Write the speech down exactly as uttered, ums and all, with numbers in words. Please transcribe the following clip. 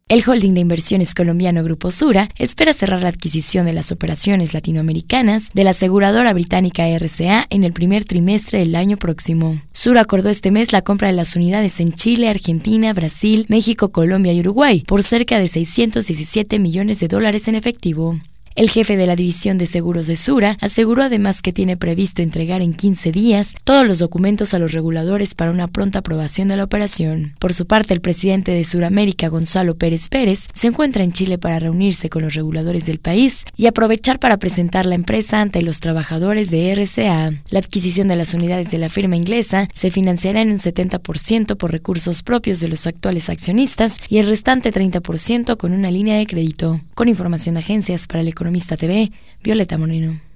El holding de inversiones colombiano Grupo Sura espera cerrar la adquisición de las operaciones latinoamericanas de la aseguradora británica R C A en el primer trimestre del año próximo. Sura acordó este mes la compra de las unidades en Chile, Argentina, Brasil, México, Colombia y Uruguay por cerca de seiscientos diecisiete millones de dólares en efectivo. El jefe de la división de seguros de Sura aseguró además que tiene previsto entregar en quince días todos los documentos a los reguladores para una pronta aprobación de la operación. Por su parte, el presidente de Suramérica, Gonzalo Pérez Pérez, se encuentra en Chile para reunirse con los reguladores del país y aprovechar para presentar la empresa ante los trabajadores de R C A. La adquisición de las unidades de la firma inglesa se financiará en un setenta por ciento por recursos propios de los actuales accionistas y el restante treinta por ciento con una línea de crédito. Con información de Agencias para el Economista T V, Violeta Moreno.